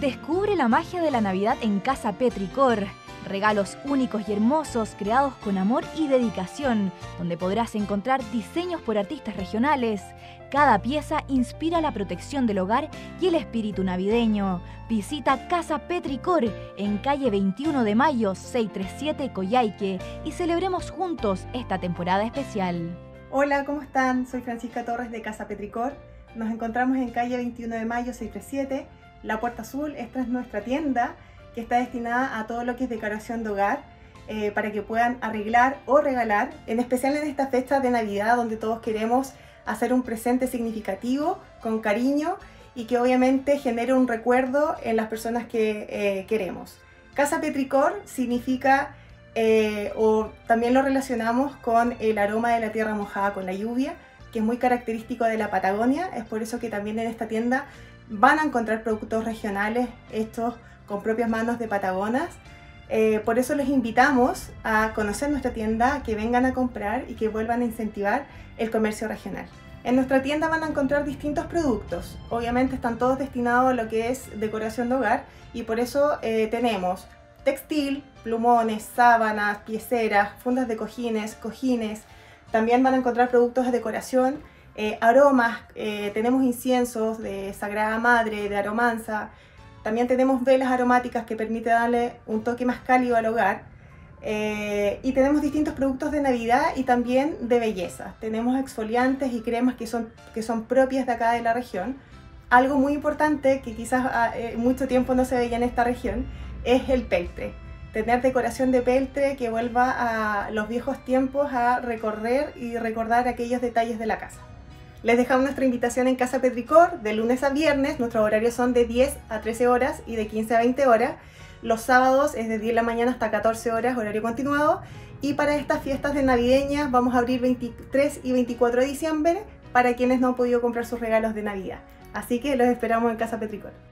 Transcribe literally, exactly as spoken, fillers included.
Descubre la magia de la Navidad en Casa Petricor. Regalos únicos y hermosos creados con amor y dedicación, donde podrás encontrar diseños por artistas regionales. Cada pieza inspira la protección del hogar y el espíritu navideño. Visita Casa Petricor en calle veintiuno de mayo, seiscientos treinta y siete, Coyhaique, y celebremos juntos esta temporada especial. Hola, ¿cómo están? Soy Francisca Torres de Casa Petricor. Nos encontramos en calle veintiuno de mayo, seiscientos treinta y siete, La Puerta Azul. Esta es nuestra tienda que está destinada a todo lo que es decoración de hogar, eh, para que puedan arreglar o regalar, en especial en esta fecha de Navidad, donde todos queremos hacer un presente significativo, con cariño, y que obviamente genere un recuerdo en las personas que eh, queremos. Casa Petricor significa, eh, o también lo relacionamos con el aroma de la tierra mojada con la lluvia, que es muy característico de la Patagonia. Es por eso que también en esta tienda van a encontrar productos regionales hechos con propias manos de patagonas. Eh, por eso les invitamos a conocer nuestra tienda, que vengan a comprar y que vuelvan a incentivar el comercio regional. En nuestra tienda van a encontrar distintos productos. Obviamente están todos destinados a lo que es decoración de hogar, y por eso eh, tenemos textil, plumones, sábanas, pieceras, fundas de cojines, cojines. También van a encontrar productos de decoración, eh, aromas, eh, tenemos inciensos de Sagrada Madre, de Aromanza. También tenemos velas aromáticas que permiten darle un toque más cálido al hogar. Eh, y tenemos distintos productos de Navidad y también de belleza. Tenemos exfoliantes y cremas que son, que son propias de acá de la región. Algo muy importante que quizás eh, mucho tiempo no se veía en esta región es el peltre. Tener decoración de peltre que vuelva a los viejos tiempos a recorrer y recordar aquellos detalles de la casa. Les dejamos nuestra invitación en Casa Petricor de lunes a viernes. Nuestros horarios son de diez a trece horas y de quince a veinte horas. Los sábados es de diez de la mañana hasta catorce horas, horario continuado. Y para estas fiestas de navideñas vamos a abrir veintitrés y veinticuatro de diciembre para quienes no han podido comprar sus regalos de Navidad. Así que los esperamos en Casa Petricor.